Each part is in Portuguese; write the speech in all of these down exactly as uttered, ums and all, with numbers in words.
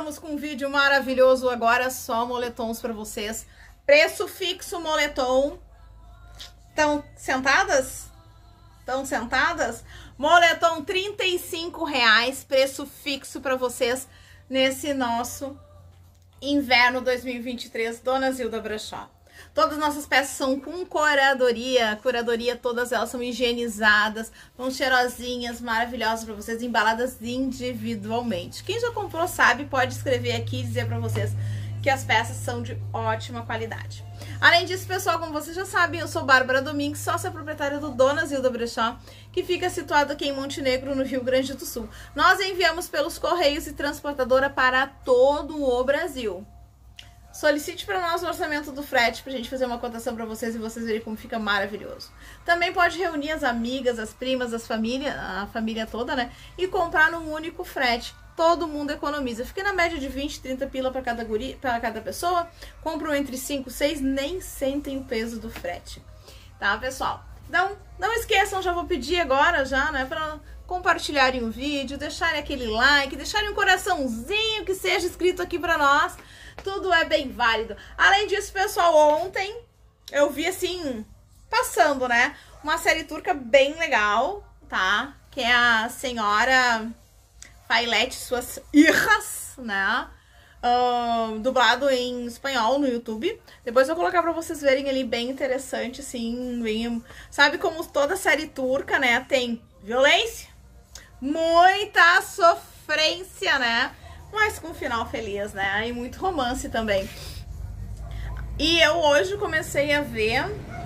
Voltamos com um vídeo maravilhoso agora, só moletons para vocês. Preço fixo moletom. Estão sentadas? Estão sentadas? Moletom trinta e cinco reais, preço fixo para vocês nesse nosso inverno dois mil e vinte e três, Dona Zilda Brechó. Todas as nossas peças são com curadoria, curadoria, todas elas são higienizadas, são cheirosinhas, maravilhosas para vocês, embaladas individualmente. Quem já comprou sabe, pode escrever aqui e dizer para vocês que as peças são de ótima qualidade. Além disso, pessoal, como vocês já sabem, eu sou Bárbara Domingues, sócia proprietária do Dona Zilda Brechó, que fica situado aqui em Montenegro, no Rio Grande do Sul. Nós enviamos pelos Correios e transportadora para todo o Brasil. Solicite para nós o orçamento do frete pra gente fazer uma cotação para vocês e vocês verem como fica maravilhoso. Também pode reunir as amigas, as primas, as famílias, a família toda, né? E comprar num único frete. Todo mundo economiza. Fica na média de vinte, trinta pila para cada guri, para cada pessoa. Compram entre cinco, seis, nem sentem o peso do frete. Tá, pessoal? Então, não esqueçam, já vou pedir agora já, né, para compartilharem o vídeo, deixarem aquele like, deixarem um coraçãozinho que seja escrito aqui para nós. Tudo é bem válido. Além disso, pessoal, ontem eu vi, assim, passando, né, uma série turca bem legal, tá? Que é a Senhora Failete e Suas Hijas, né? Uh, dublado em espanhol no YouTube. Depois eu vou colocar pra vocês verem ali, bem interessante, assim, bem... Sabe como toda série turca, né, tem violência, muita sofrência, né? Mas com um final feliz, né? E muito romance também. E eu hoje comecei a ver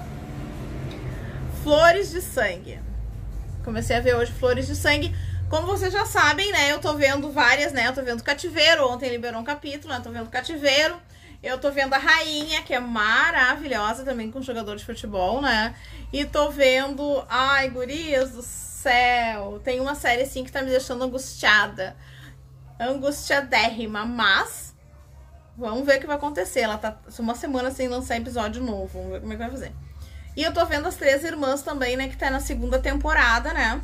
Flores de Sangue. Comecei a ver hoje Flores de Sangue. Como vocês já sabem, né? Eu tô vendo várias, né? Eu tô vendo Cativeiro. Ontem liberou um capítulo, né? Eu tô vendo Cativeiro. Eu tô vendo a Rainha, que é maravilhosa também, com jogador de futebol, né? E tô vendo... Ai, gurias do céu! Tem uma série, assim, que tá me deixando angustiada. Angustiadérrima, mas vamos ver o que vai acontecer. Ela tá uma semana sem lançar episódio novo. Vamos ver como é que vai fazer. E eu tô vendo As Três Irmãs também, né? Que tá na segunda temporada, né?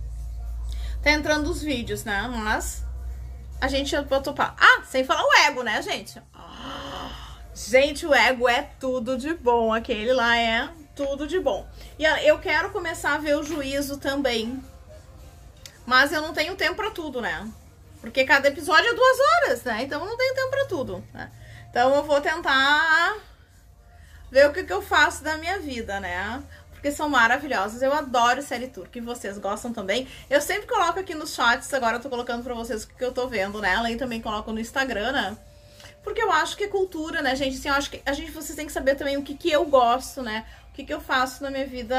Tá entrando os vídeos, né? Mas a gente vai topar. Ah, sem falar o Ego, né, gente? Gente, o Ego é tudo de bom. Aquele lá é tudo de bom. E eu quero começar a ver o Juízo também. Mas eu não tenho tempo pra tudo, né? Porque cada episódio é duas horas, né? Então eu não tenho tempo pra tudo, né? Então eu vou tentar ver o que, que eu faço da minha vida, né? Porque são maravilhosas. Eu adoro série turca e vocês gostam também. Eu sempre coloco aqui nos chats, agora eu tô colocando pra vocês o que, que eu tô vendo, né? Além também coloco no Instagram, né? Porque eu acho que é cultura, né, gente? Assim, eu acho que a gente, vocês têm que saber também o que, que eu gosto, né? O que, que eu faço na minha vida...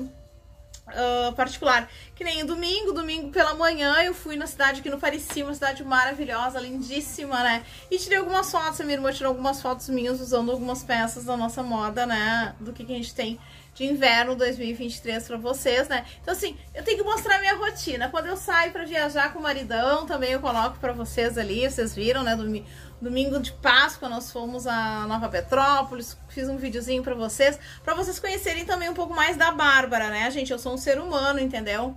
Uh, particular, que nem domingo, domingo pela manhã eu fui na cidade aqui no Parecia, uma cidade maravilhosa, lindíssima, né, e tirei algumas fotos, a minha irmã tirou algumas fotos minhas usando algumas peças da nossa moda, né, do que, que a gente tem de inverno dois mil e vinte e três pra vocês, né, então assim, eu tenho que mostrar minha rotina, quando eu saio pra viajar com o maridão, também eu coloco pra vocês ali, vocês viram, né, domingo, domingo de Páscoa nós fomos a Nova Petrópolis, fiz um videozinho pra vocês, pra vocês conhecerem também um pouco mais da Bárbara, né, gente, eu sou um ser humano, entendeu?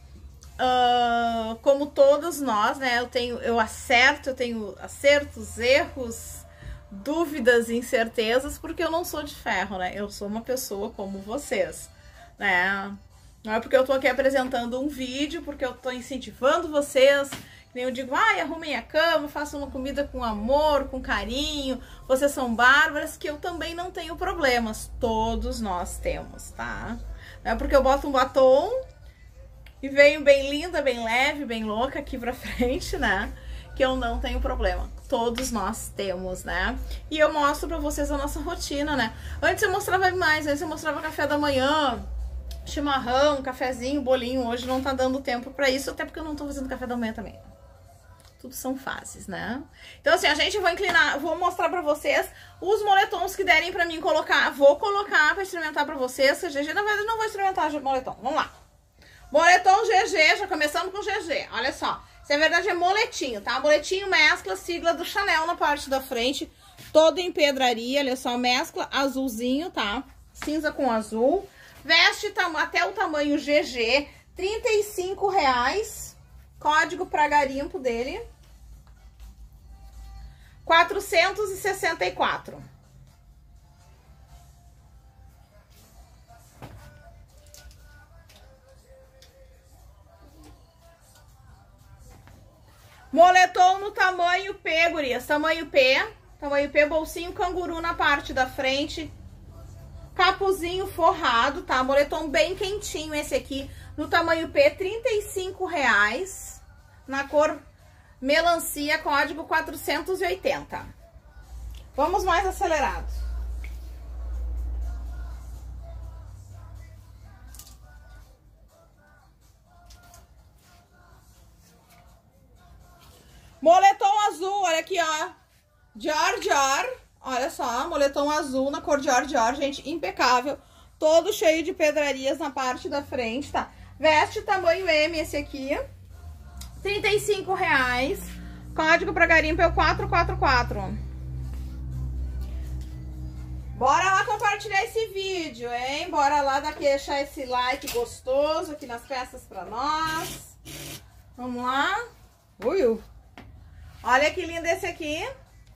Uh, como todos nós, né, eu tenho, eu acerto, eu tenho acertos, erros, dúvidas e incertezas, porque eu não sou de ferro, né, eu sou uma pessoa como vocês, né, não é porque eu tô aqui apresentando um vídeo, porque eu tô incentivando vocês, nem eu digo, ai, arrumem a cama, façam uma comida com amor, com carinho, vocês são bárbaras, que eu também não tenho problemas, todos nós temos, tá? Não é porque eu boto um batom e venho bem linda, bem leve, bem louca aqui pra frente, né? Que eu não tenho problema. Todos nós temos, né? E eu mostro pra vocês a nossa rotina, né? Antes eu mostrava mais, antes eu mostrava café da manhã, chimarrão, cafezinho, bolinho. Hoje não tá dando tempo pra isso, até porque eu não tô fazendo café da manhã também. Tudo são fases, né? Então assim, a gente vai inclinar, vou mostrar pra vocês os moletons que derem pra mim colocar. Vou colocar pra experimentar pra vocês. G G, na verdade, não vou experimentar moletom. Vamos lá. Moletom G G, já começamos com G G. Olha só. Isso, na verdade, é moletinho, tá? Moletinho mescla, sigla do Chanel na parte da frente. Todo em pedraria, olha só. Mescla azulzinho, tá? Cinza com azul. Veste até o tamanho G G. trinta e cinco reais. Código pra garimpo dele. quatrocentos e sessenta e quatro. Moletom no tamanho P, gurias. Tamanho P. Tamanho P, bolsinho canguru na parte da frente. Capuzinho forrado, tá? Moletom bem quentinho esse aqui. No tamanho P, trinta e cinco reais. Na cor melancia, código quatrocentos e oitenta. Vamos mais acelerado. Moletom azul, olha aqui, ó. Dior, Dior. Olha só, moletom azul na cor Dior, Dior, gente, impecável. Todo cheio de pedrarias na parte da frente, tá? Veste tamanho M esse aqui. trinta e cinco reais. Código pra garimpo é o quatro quatro quatro. Bora lá compartilhar esse vídeo, hein? Bora lá dar, deixar esse like gostoso aqui nas peças pra nós. Vamos lá. Ui, olha que lindo esse aqui.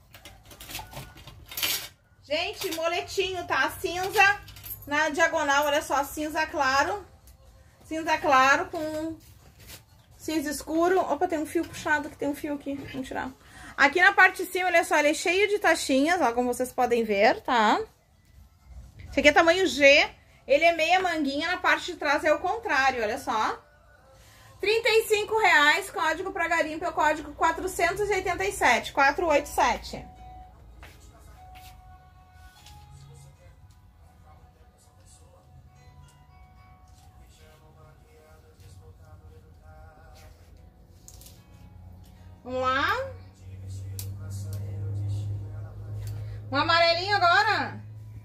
Gente, moletinho, tá? Cinza na diagonal, olha só, cinza claro. Cinza claro com cinza escuro. Opa, tem um fio puxado, que tem um fio aqui. Vamos tirar. Aqui na parte de cima, olha só, ele é cheio de taxinhas, ó, como vocês podem ver, tá? Esse aqui é tamanho G. Ele é meia manguinha, na parte de trás é o contrário, olha só. trinta e cinco reais, código pra garimpo é o código quatrocentos e oitenta e sete, quatrocentos e oitenta e sete. Vamos lá. Um amarelinho agora.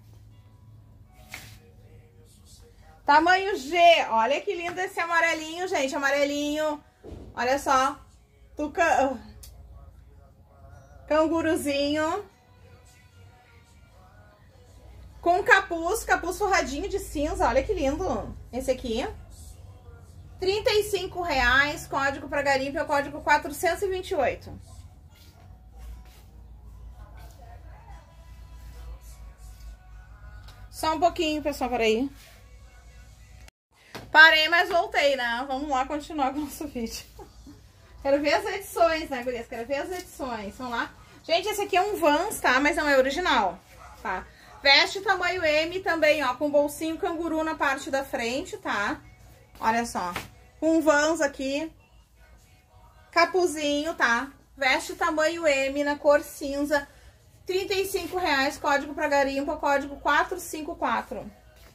Tamanho G. Olha que lindo esse amarelinho, gente. Amarelinho. Olha só. Tuca... Canguruzinho. Com capuz. Capuz forradinho de cinza. Olha que lindo. Esse aqui. trinta e cinco reais. Código para garimpo é o código quatrocentos e vinte e oito. Só um pouquinho, pessoal. Peraí. Parei, mas voltei, né? Vamos lá continuar com o nosso vídeo. Quero ver as edições, né, gurias? Quero ver as edições. Vamos lá. Gente, esse aqui é um Vans, tá? Mas não é original, tá? Veste tamanho M também, ó. Com bolsinho canguru na parte da frente, tá? Olha só. Um Vans aqui. Capuzinho, tá? Veste tamanho M na cor cinza. trinta e cinco reais. Código pra garimpo, código quatrocentos e cinquenta e quatro.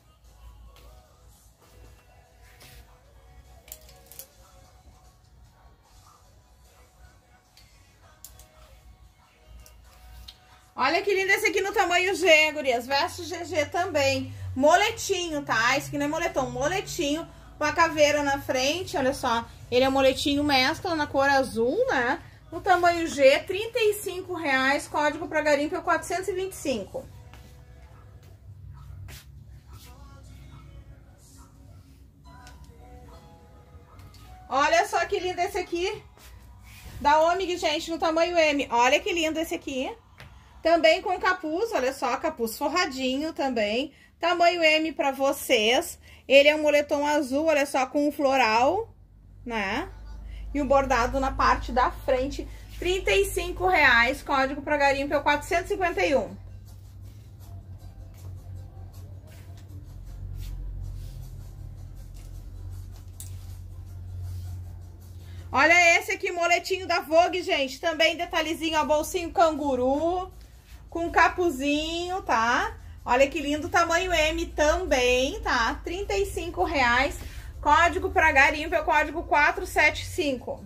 Olha que lindo esse aqui no tamanho G, gurias. Veste G G também. Moletinho, tá? Esse aqui não é moletom, moletinho. Com a caveira na frente, olha só. Ele é um moletinho mescla na cor azul, né? No tamanho G, trinta e cinco reais. Código pra garimpo é quatrocentos e vinte e cinco. Olha só que lindo esse aqui. Da Omig, gente, no tamanho M. Olha que lindo esse aqui. Também com capuz, olha só, capuz forradinho também. Tamanho M pra vocês. Ele é um moletom azul, olha só, com um floral, né? E o bordado na parte da frente. trinta e cinco reais, código pra garimpo é o quatrocentos e cinquenta e um. Olha esse aqui, moletinho da Vogue, gente. Também detalhezinho, ó, bolsinho canguru. Com capuzinho, tá? Olha que lindo, tamanho M também, tá? trinta e cinco reais. Código pra garimpo é o código quatrocentos e setenta e cinco.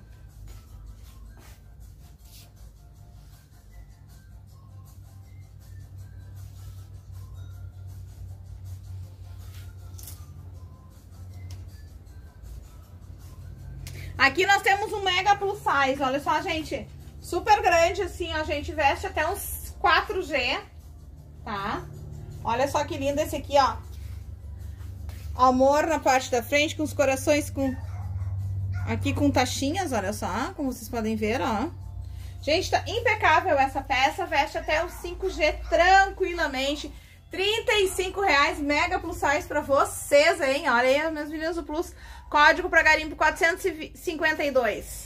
Aqui nós temos um mega plus size, olha só, gente. Super grande assim, ó, a gente veste até uns quatro G, tá? Olha só que lindo esse aqui, ó. Amor na parte da frente, com os corações com... Aqui com taxinhas, olha só, como vocês podem ver, ó. Gente, tá impecável essa peça, veste até o cinco G tranquilamente. trinta e cinco reais, mega plus size pra vocês, hein? Olha aí, meus meninos do Plus. Código pra garimpo quatrocentos e cinquenta e dois.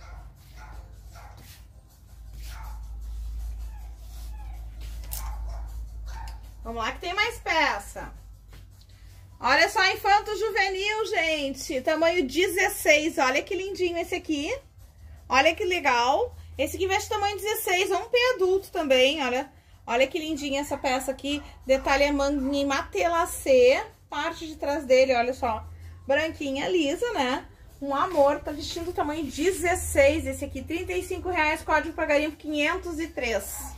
Vamos lá que tem mais peça. Olha só, infanto juvenil, gente. Tamanho dezesseis. Olha que lindinho esse aqui. Olha que legal. Esse aqui veste tamanho dezesseis. Ou um P adulto também, olha. Olha que lindinha essa peça aqui. Detalhe é manguinha em matelacê. Parte de trás dele, olha só. Branquinha, lisa, né? Um amor. Tá vestindo o tamanho dezesseis. Esse aqui, trinta e cinco reais. Código pra garimpo quinhentos e três.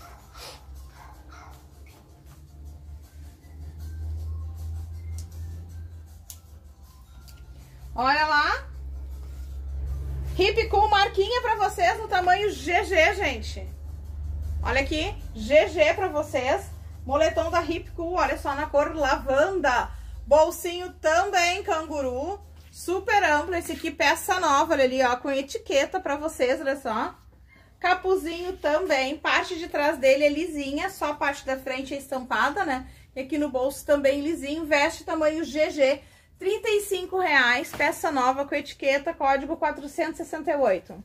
Olha lá. Hip Cool marquinha pra vocês no tamanho G G, gente. Olha aqui, G G pra vocês. Moletom da Hip Cool, olha só, na cor lavanda. Bolsinho também canguru. Super amplo, esse aqui peça nova, olha ali, ó, com etiqueta pra vocês, olha só. Capuzinho também, parte de trás dele é lisinha, só a parte da frente é estampada, né? E aqui no bolso também lisinho, veste tamanho G G. trinta e cinco reais, peça nova com etiqueta, código quatrocentos e sessenta e oito.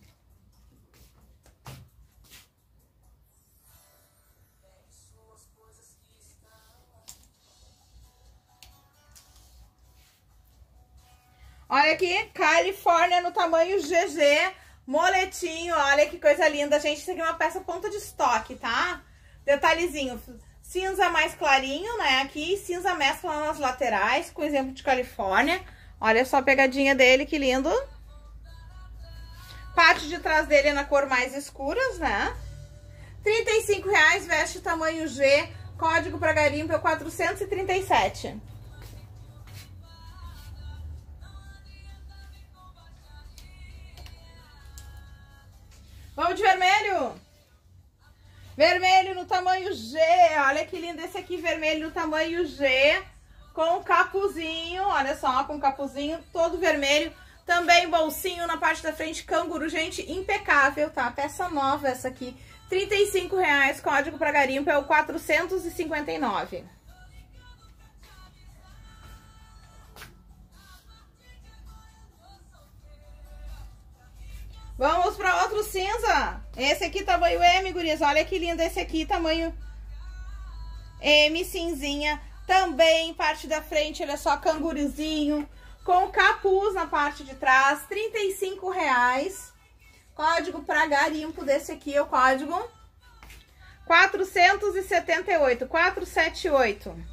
Olha aqui, Califórnia no tamanho G G, moletinho, olha que coisa linda, gente. Isso aqui é uma peça ponta de estoque, tá? Detalhezinho, cinza mais clarinho, né? Aqui, cinza mescla nas laterais, com exemplo de Califórnia. Olha só a pegadinha dele, que lindo. Parte de trás dele é na cor mais escuras, né? trinta e cinco reais, veste tamanho G, código para garimpo é quatrocentos e trinta e sete. Vamos de vermelho? Vermelho no tamanho G, olha que lindo esse aqui, vermelho no tamanho G, com capuzinho, olha só, com capuzinho todo vermelho, também bolsinho na parte da frente, canguru, gente, impecável, tá? Peça nova essa aqui, trinta e cinco reais, código para garimpo é o quatrocentos e cinquenta e nove. Vamos para outro cinza. Esse aqui, tamanho M, gurias. Olha que lindo esse aqui, tamanho M, cinzinha. Também, parte da frente, olha só, canguruzinho. Com capuz na parte de trás. trinta e cinco reais. Código para garimpo desse aqui é o código quatrocentos e setenta e oito. quatrocentos e setenta e oito.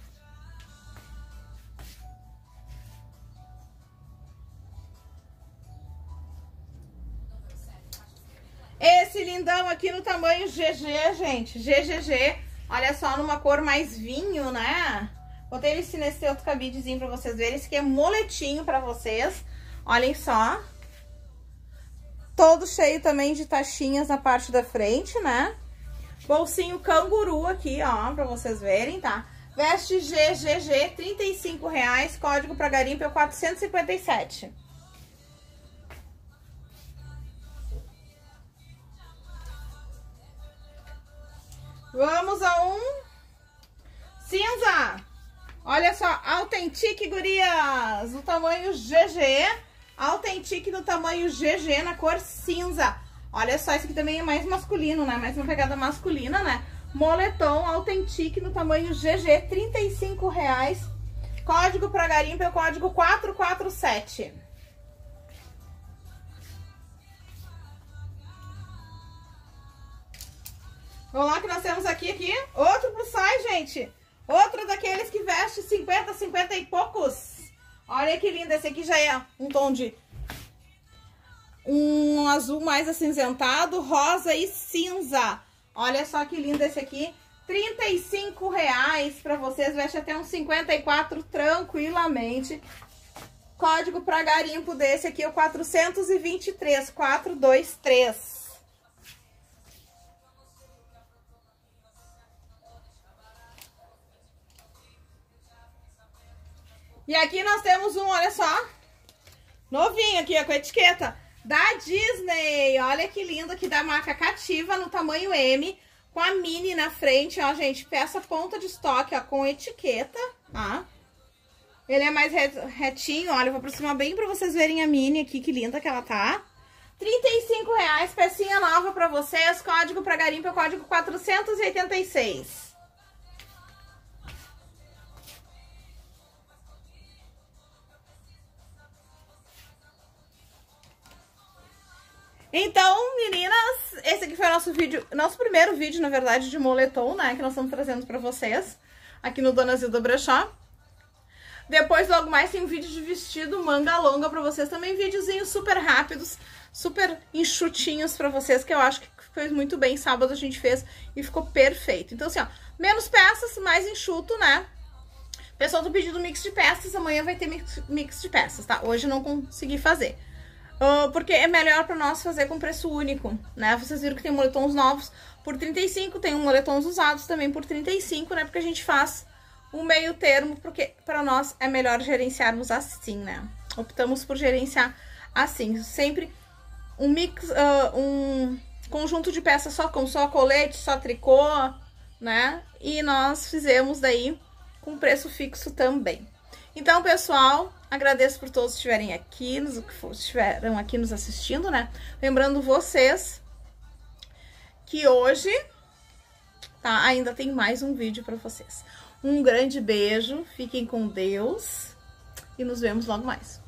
Esse lindão aqui no tamanho G G, gente, G G G, olha só, numa cor mais vinho, né? Botei ele nesse outro cabidezinho pra vocês verem, esse aqui é moletinho pra vocês, olhem só. Todo cheio também de taxinhas na parte da frente, né? Bolsinho canguru aqui, ó, pra vocês verem, tá? Veste G G G, trinta e cinco reais, código pra garimpo é quatrocentos e cinquenta e sete. Vamos a um cinza. Olha só, Authentic, gurias, no tamanho G G. Authentic no tamanho G G, na cor cinza. Olha só, esse aqui também é mais masculino, né? Mais uma pegada masculina, né? Moletom Authentic no tamanho G G, trinta e cinco reais. Código para garimpo é o código quatrocentos e quarenta e sete. Vamos lá que nós temos aqui, aqui, outro plus size, gente. Outro daqueles que veste cinquenta, cinquenta e poucos. Olha que lindo, esse aqui já é um tom de... um azul mais acinzentado, rosa e cinza. Olha só que lindo esse aqui. trinta e cinco reais pra vocês, veste até uns cinquenta e quatro tranquilamente. Código para garimpo desse aqui é o quatrocentos e vinte e três, quatrocentos e vinte e três. E aqui nós temos um, olha só, novinho aqui, ó, com a etiqueta. Da Disney, olha que lindo aqui, da marca Cativa, no tamanho M, com a mini na frente, ó, gente, peça ponta de estoque, ó, com etiqueta, tá? Ele é mais retinho, olha, eu vou aproximar bem pra vocês verem a mini aqui, que linda que ela tá. trinta e cinco reais, pecinha nova pra vocês, código pra garimpo é o código quatrocentos e oitenta e seis. Então, meninas, esse aqui foi o nosso vídeo, nosso primeiro vídeo, na verdade, de moletom, né, que nós estamos trazendo pra vocês, aqui no Dona Zilda Brechó. Depois, logo mais, tem um vídeo de vestido manga longa pra vocês, também videozinhos super rápidos, super enxutinhos pra vocês, que eu acho que fez muito bem, sábado a gente fez e ficou perfeito. Então, assim, ó, menos peças, mais enxuto, né? Pessoal do pedido mix de peças, amanhã vai ter mix, mix de peças, tá? Hoje eu não consegui fazer. Uh, porque é melhor pra nós fazer com preço único, né? Vocês viram que tem moletons novos por trinta e cinco, tem um moletons usados também por trinta e cinco, né? Porque a gente faz um meio termo, porque pra nós é melhor gerenciarmos assim, né? Optamos por gerenciar assim, sempre um mix, uh, um conjunto de peças só com só colete, só tricô, né? E nós fizemos daí com preço fixo também. Então, pessoal, agradeço por todos que estiverem aqui, nos, que estiveram aqui nos assistindo, né? Lembrando vocês que hoje, tá, ainda tem mais um vídeo pra vocês. Um grande beijo, fiquem com Deus e nos vemos logo mais.